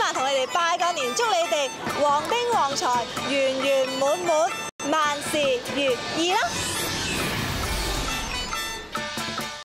嫲同你哋拜個年，祝你哋旺丁旺財，圓圓滿滿，萬事如意啦！